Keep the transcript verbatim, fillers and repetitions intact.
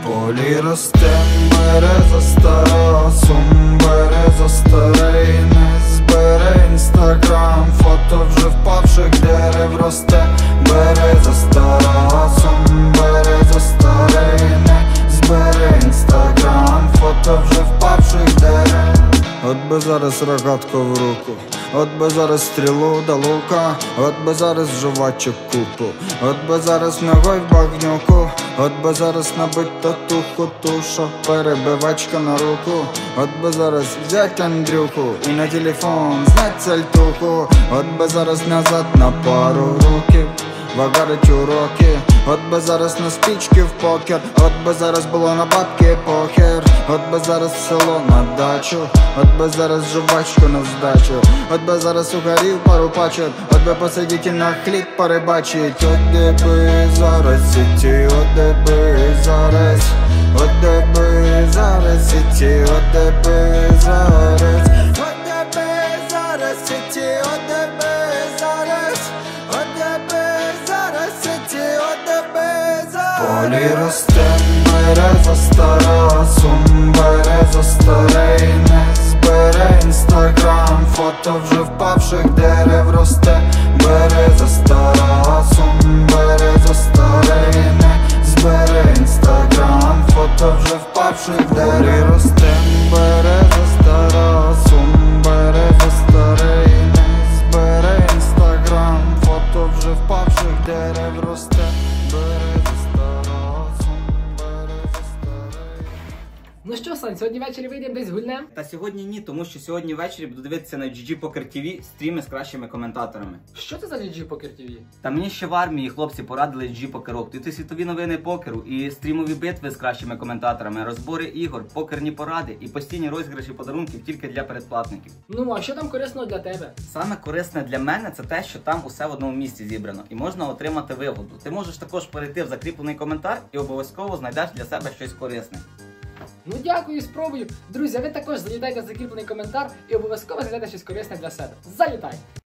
полі росте береза стара, сум береза старий, не збере інстаграм, фото вже впавших дерев росте береза стара, сум береза старий, не збере інстаграм, фото вже впавших дерев. От би зараз рогатку в руку, от би зараз стрілу до лука, от би зараз жувачок купу, от би зараз ногой в багнюку, от би зараз набить татуху, туша, перебивачка на руку, от би зараз взять Андрюху і на телефон знать сальтуху, от би зараз назад на пару років вагарить уроки, от би зараз на спічки в покер, от би зараз було на бабки похер, от би зараз в село на дачу, от би зараз жувачку на здачу, от би зараз угорів пару пачок, от би посидіти на хліб порибачить, от де би зараз сіті, от де би зараз, от де би зараз сіті, от де би зараз, от де би зараз сіті, от де би зараз, от де би зараз сіті, от де би зараз. Полі росте береза стара, сум береза старий, не збере інстаграм, фото вже впавших дерев росте береза стара, сум береза старий, не збере інстаграм, фото вже впавших дерев росте береза стара, сум береза старий, не збере інстаграм, фото вже впавших дерев росте береза стара, сум береза старий. Ну що, Сань, сьогодні ввечері вийдемо десь гульнем? Та сьогодні ні, тому що сьогодні ввечері буду дивитися на джі джі Poker ті ві стріми з кращими коментаторами. Що це за джі джі Poker ті ві? Та мені ще в армії хлопці порадили джі джі Покерок. Тут світові новини покеру і стрімові битви з кращими коментаторами, розбори ігор, покерні поради і постійні розіграші подарунків тільки для передплатників. Ну, а що там корисного для тебе? Саме корисне для мене це те, що там усе в одному місці зібрано і можна отримати вигоду. Ти можеш також перейти в закріплений коментар і обов'язково знайдеш для себе щось корисне. Ну дякую, спробую. Друзі, а ви також залітайте в закріплений коментар і обов'язково знайдете щось корисне для себе. Залітай!